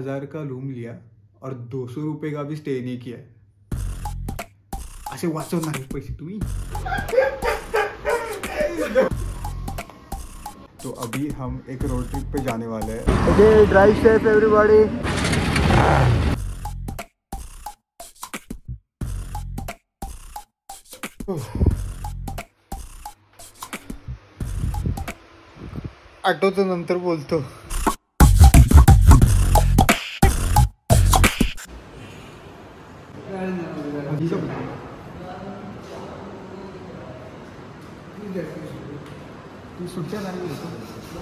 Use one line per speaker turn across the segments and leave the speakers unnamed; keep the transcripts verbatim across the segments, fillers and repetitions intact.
हजार का रूम लिया और दो सौ रुपये का भी स्टे नहीं किया। असे वाचवणार आहे पैसे तुम्ही। तो अभी हम एक रोड ट्रिप पे जाने वाले हैं। Okay, drive safe everybody. आठवतो नंतर बोलतो। तू सुट्ट्या नाही घेतो।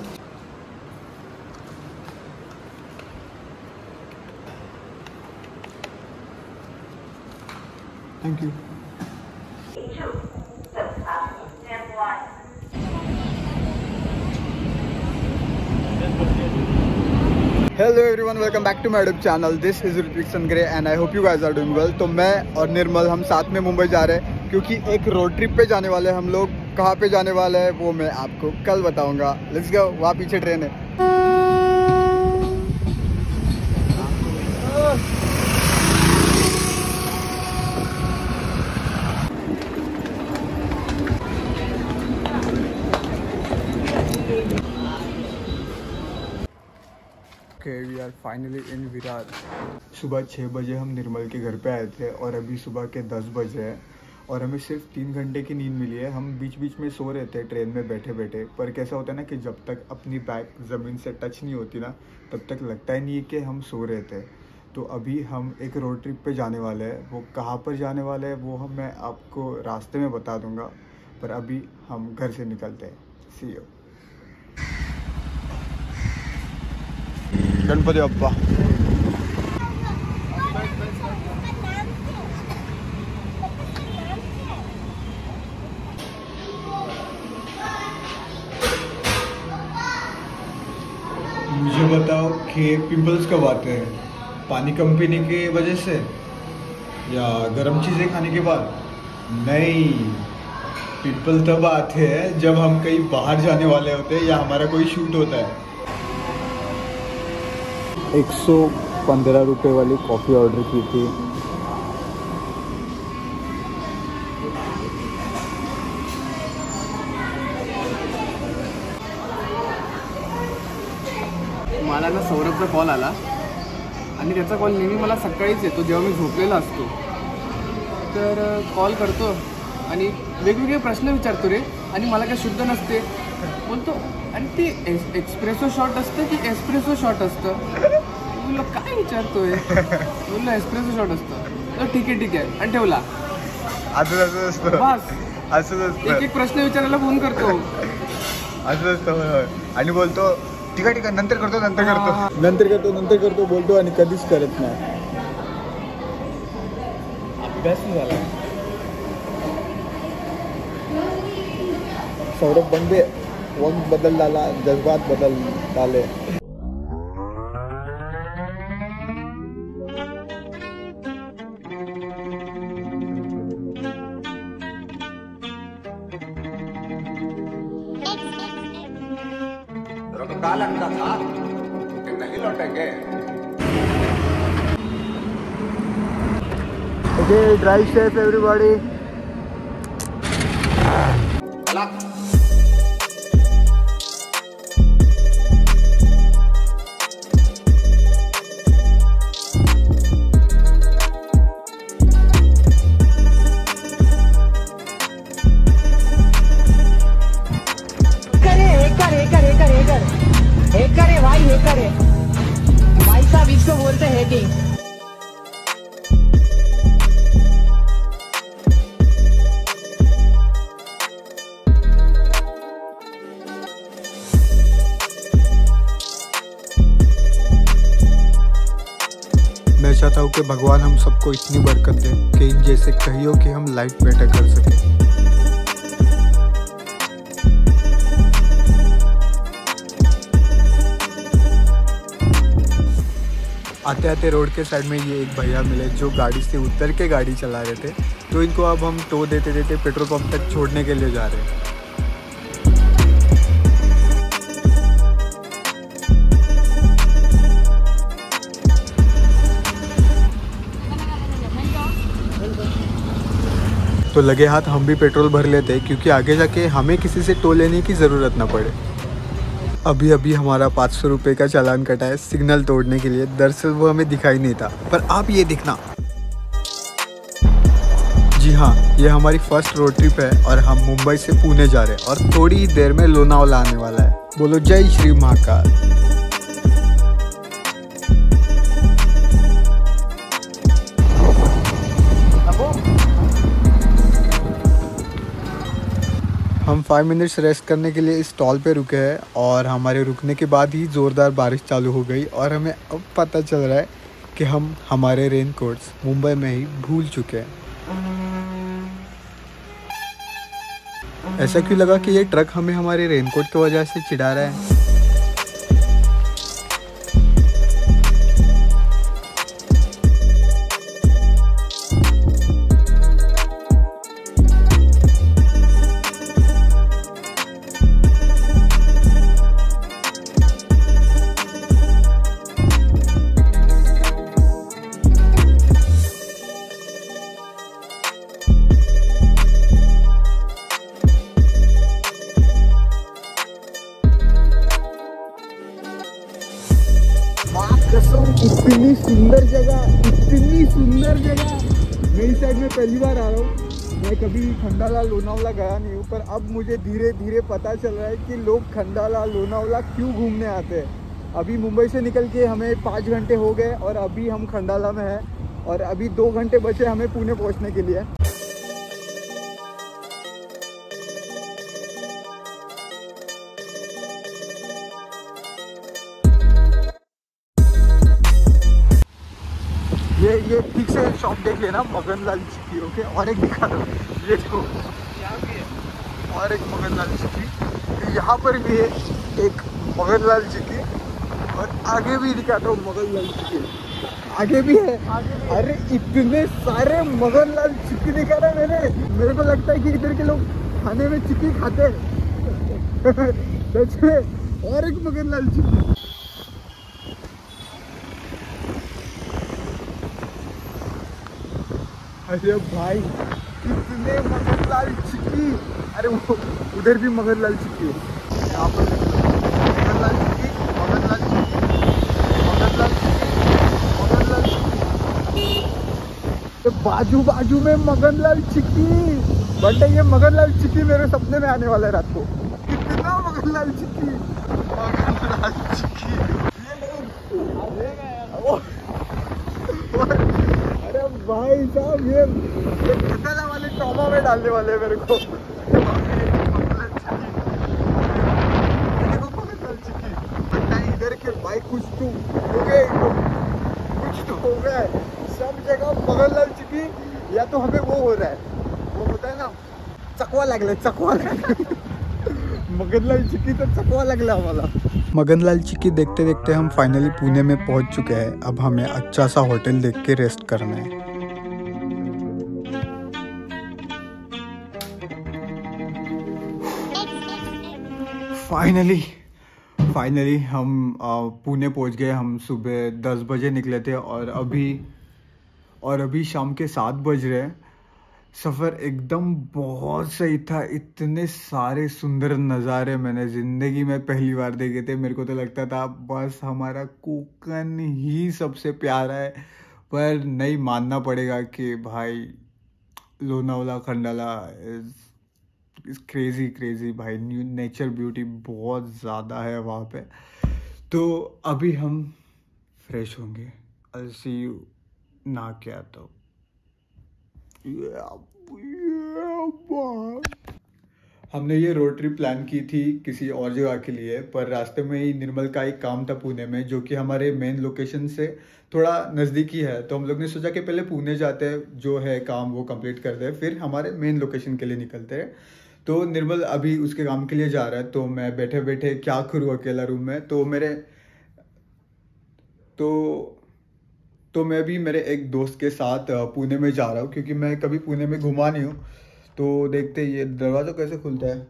Thank you. Hello everyone, welcome back to my YouTube channel. This is Ritvik Sangre and I hope you guys are doing well. तो मैं और निर्मल हम साथ में मुंबई जा रहे हैं क्योंकि एक रोड ट्रिप पे जाने वाले हैं हम लोग। कहाँ पे जाने वाले हैं वो मैं आपको कल बताऊंगा। Let's go. वहाँ पीछे ट्रेन है। Okay, we are finally in Virar. सुबह छः बजे हम निर्मल के घर पे आए थे और अभी सुबह के दस बजे हैं और हमें सिर्फ तीन घंटे की नींद मिली है। हम बीच बीच में सो रहे थे ट्रेन में बैठे बैठे, पर कैसा होता है ना कि जब तक अपनी बैक ज़मीन से टच नहीं होती ना तब तक लगता ही नहीं है कि हम सो रहे थे। तो अभी हम एक रोड ट्रिप पे जाने वाले हैं। वो कहाँ पर जाने वाले हैं वो हम मैं आपको रास्ते में बता दूँगा, पर अभी हम घर से निकलते हैं। See you. गणपति बप्पा। मुझे बताओ कि पिंपल्स कब आते हैं? पानी कम पीने की वजह से या गर्म चीज़ें खाने के बाद? नहीं, पिंपल तब आते हैं जब हम कहीं बाहर जाने वाले होते हैं या हमारा कोई शूट होता है। एक सौ पंद्रह रुपये वाली कॉफ़ी ऑर्डर की थी।
मला ना सौरभचा कॉल आला आणि त्याचा कॉल नेहमी मला सकाळीच येतो जेव्हा मी झोपलेला असतो। तर कॉल करतो आणि वेगवेगळे प्रश्न विचारतो रे, आणि मला काय शुद्ध नसते। बोलतो आणि ते एक्सप्रेसो शॉट असतं की एस्प्रेसो शॉट असतं? बोललो काय विचारतोय? बोललो एस्प्रेसो शॉट असतं। तर ठीक आहे ठीक आहे आणि ठेवला।
असंच असं असतं बस, असंच असतं।
एक एक प्रश्न विचारायला फोन करतो,
असंच असतं आणि बोलतो ठीक आहे ठीक आहे नंतर करतो नंतर करतो नंतर करतो नंतर करतो बोलतो आणि कधीच करत नाही। अभ्यास नाही झाला। सौरभ बंदे वक्त बदल डाला, जज्बात बदल डाले।
काल अंडा था कि नहीं लौटेंगे।
Okay, drive safe everybody.
हे करे भाई, हे करे भाई साहब, इसको बोलते हैं हेडिंग।
मैं चाहता हूँ कि भगवान हम सबको इतनी बरकत दे कि इन जैसे कहियो कि हम लाइफ बेटर कर सकें। आते आते रोड के साइड में ये एक भैया मिले जो गाड़ी से उतर के गाड़ी चला रहे थे, तो इनको अब हम टो देते देते पेट्रोल पंप तक छोड़ने के लिए जा रहे हैं। तो लगे हाथ हम भी पेट्रोल भर लेते क्योंकि आगे जाके हमें किसी से टोल लेने की ज़रूरत ना पड़े। अभी अभी हमारा पाँच सौ रुपये का चालान कटा है सिग्नल तोड़ने के लिए। दरअसल वो हमें दिखाई नहीं था, पर आप ये दिखना। जी हाँ, ये हमारी फर्स्ट रोड ट्रिप है और हम मुंबई से पुणे जा रहे हैं और थोड़ी ही देर में लोनावाला आने वाला है। बोलो जय श्री महाकाल। हम फाइव मिनट्स रेस्ट करने के लिए स्टॉल पे रुके हैं और हमारे रुकने के बाद ही ज़ोरदार बारिश चालू हो गई और हमें अब पता चल रहा है कि हम हमारे रेन कोट्स मुंबई में ही भूल चुके हैं। ऐसा क्यों लगा कि ये ट्रक हमें हमारे रेनकोट की वजह से चिढ़ा रहा है? इतनी सुंदर जगह, इतनी सुंदर जगह। मैं इस साइड में पहली बार आ रहा हूँ। मैं कभी खंडाला लोनावाला गया नहीं हूँ, पर अब मुझे धीरे धीरे पता चल रहा है कि लोग खंडाला लोनावाला क्यों घूमने आते हैं। अभी मुंबई से निकल के हमें पाँच घंटे हो गए और अभी हम खंडाला में हैं और अभी दो घंटे बचे हमें पुणे पहुँचने के लिए। ये ये ठीक से शॉप देख लेना, मगनलाल चिक्की। ओके, और एक दिखा दो, ये देखो यहाँ भी है और एक मगनलाल चिक्की। यहाँ पर भी है एक मगनलाल चिक्की और आगे भी दिखा दो मगनलाल चिक्की, आगे भी है। अरे इतने सारे मगनलाल चिक्की दिखा रहे मैंने। मेरे को लगता है कि इधर के लोग खाने में चिक्की खाते हैं। सच में। और एक मगनलाल चिक्की। अरे भाई कितने मगनलाल चिक्की। अरे वो उधर भी मगनलाल चिक्की है। यहाँ पर मगनलाल चिक्की, मगनलाल चिक्की, मगनलाल चिक्की, मगनलाल चिक्की। तो बाजू बाजू में मगनलाल चिक्की। बट ये मगनलाल चिक्की मेरे सपने में आने वाला है रात को। कितना मगनलाल चिक्की, मगनलाल चिक्की। भाई साहब ये खतरा वाले ट्रॉमा में डालने वाले हैं मेरे को। इधर के भाई कुछ तो हो गए, कुछ तो हो गया है। सब जगह मगनलाल चिक्की, या तो हमें वो हो रहा है, वो होता है ना चकवा लगले, चकवा लगले। मगनलाल चिक्की तो चकवा लगला हमारा। मगनलाल चिक्की देखते देखते हम फाइनली पुणे में पहुंच चुके हैं। अब हमें अच्छा सा होटल देख के रेस्ट करना है। फाइनली फाइनली हम पुणे पहुंच गए। हम सुबह दस बजे निकले थे और अभी और अभी शाम के सात बज रहे हैं। सफ़र एकदम बहुत सही था। इतने सारे सुंदर नज़ारे मैंने ज़िंदगी में पहली बार देखे थे। मेरे को तो लगता था बस हमारा कोकण ही सबसे प्यारा है, पर नहीं मानना पड़ेगा कि भाई Lonavala Khandala is is crazy crazy भाई। न्यू नेचर ब्यूटी बहुत ज़्यादा है वहाँ पे। तो अभी हम फ्रेश होंगे। आई सी यू ना क्या तो yeah, yeah, हमने ये रोड ट्रिप प्लान की थी किसी और जगह के लिए, पर रास्ते में ही निर्मल का एक काम था पुणे में, जो कि हमारे मेन लोकेशन से थोड़ा नज़दीकी है। तो हम लोग ने सोचा कि पहले पुणे जाते हैं, जो है काम वो कंप्लीट करते हैं, फिर हमारे मेन लोकेशन के लिए निकलते हैं। तो निर्मल अभी उसके काम के लिए जा रहा है, तो मैं बैठे बैठे क्या करूँ अकेला रूम में। तो मेरे तो तो मैं भी मेरे एक दोस्त के साथ पुणे में जा रहा हूँ, क्योंकि मैं कभी पुणे में घुमा नहीं हूँ। तो देखते ये दरवाज़ा कैसे खुलता है।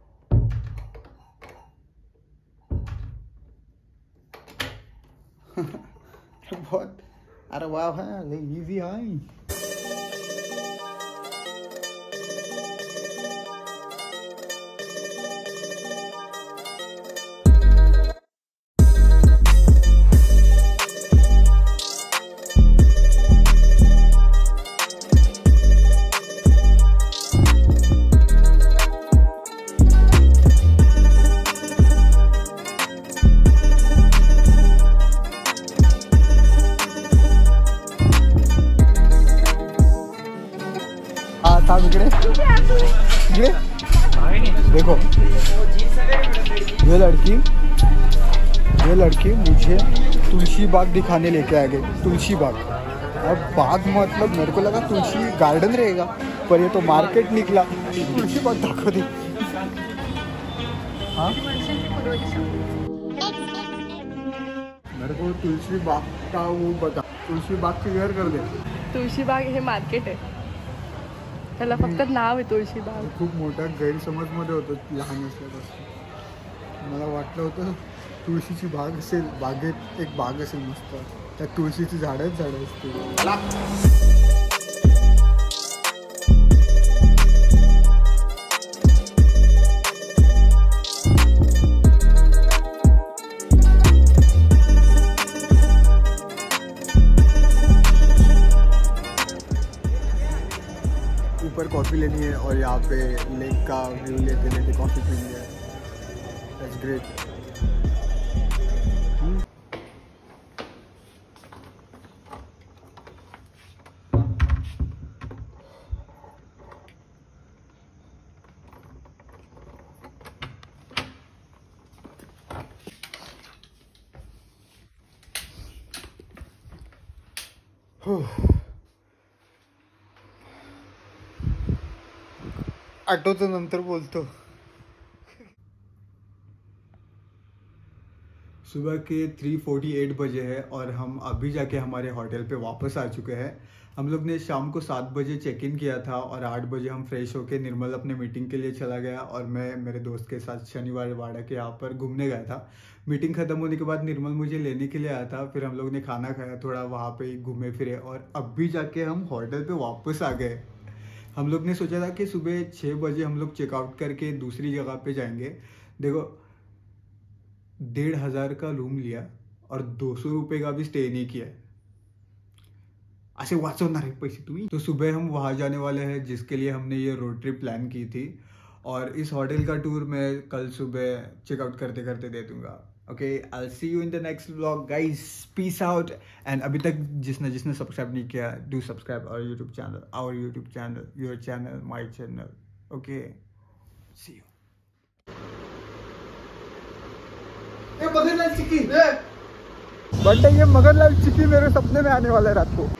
बहुत अरे वाह है, इजी है। देखो ये लड़की ये लड़की मुझे तुलसी बाग दिखाने लेके आ गई। तुलसी बाग, अब बाग मतलब मेरे को लगा तुलसी गार्डन रहेगा, पर ये तो मार्केट निकला। तुलसी बाग दाखव दे। हाँ मेरे को तुलसी बाग का वो बता, तुलसी बाग क्लिअर कर दे।
तुळशी बाग हे मार्केट आहे, त्याला फक्त नाव आहे तुळशी बाग.
खूप मोठा गैरसमज मध्ये होतो लहान असल्यापासून. मला वाटलं होतं तुळशीची बाग असेल, बागेत एक बाग असेल मस्त, त्या तुळशीची झाडच झाडं असतील. ऊपर कॉफ़ी लेनी है और यहाँ पे लेक का व्यू लेते लेते कॉफ़ी पीनी है. That's great. आठवतो नंतर बोलतो. सुबह के तीन अड़तालीस बजे है और हम अभी जाके हमारे होटल पे वापस आ चुके हैं. हम लोग ने शाम को सात बजे चेक इन किया था और आठ बजे हम फ्रेश होके निर्मल अपने मीटिंग के लिए चला गया और मैं मेरे दोस्त के साथ शनिवार वाड़ा के यहाँ पर घूमने गया था. मीटिंग खत्म होने के बाद निर्मल मुझे लेने के लिए आया था. फिर हम लोग ने खाना खाया, थोड़ा वहाँ पे घूमे फिरे और अभी जाके हम होटल पे वापस आ गए. हम लोग ने सोचा था कि सुबह छः बजे हम लोग चेकआउट करके दूसरी जगह पे जाएंगे. देखो डेढ़ हज़ार का रूम लिया और दो सौ रुपये का भी स्टे नहीं किया. ऐसे वाचवणार आहे पैसे तुम्ही. तो सुबह हम वहाँ जाने वाले हैं जिसके लिए हमने ये रोड ट्रिप प्लान की थी और इस होटल का टूर मैं कल सुबह चेकआउट करते करते दे दूंगा. Okay, I see you in the next vlog guys. Peace out. And अभी तक जिसने जिसने सब्सक्राइब नहीं किया, do subscribe our YouTube channel, our YouTube channel, your channel, my channel. Okay, see you. ये मगरलाल चिक्की, बट ये मगरलाल चिक्की मेरे सपने में आने वाला है रात को.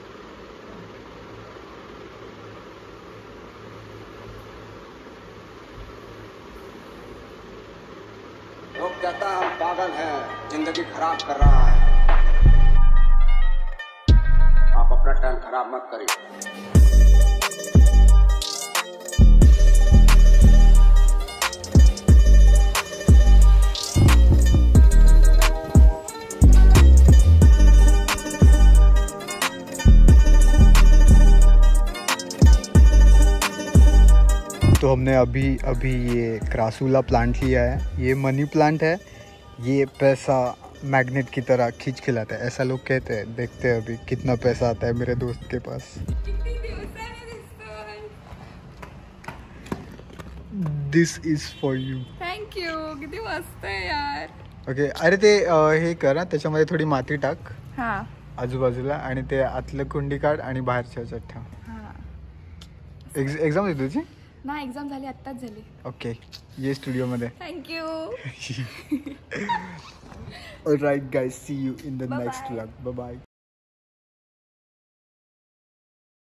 लोग कहता है पागल है, जिंदगी खराब कर रहा है. आप अपना टाइम खराब मत करिए.
तो हमने अभी अभी ये क्रासूला प्लांट लिया है. ये मनी प्लांट है. ये पैसा मैग्नेट की तरह खींच के लाता है, ऐसा लोग कहते हैं. देखते हैं अभी कितना पैसा आता है मेरे दोस्त के पास. This is for you.
Thank you. किती मस्त आहे यार.
ओके. अरे ते अं, हे कर, त्याच्यामध्ये थोडी माती टाक
हां
आजूबाजूला आणि ते आतलं कुंडी काढ आणि बाहेरच्या ह्याच्यात ठेव.
हां.
एक्झ एक्झाम आहे तुझी?
ना एक्झाम झाली, आत्ताच झाली.
ओके, ये स्टुडिओमध्ये.
Thank you.
Alright guys, see you in the
Bye
next
bye.
vlog. Bye bye.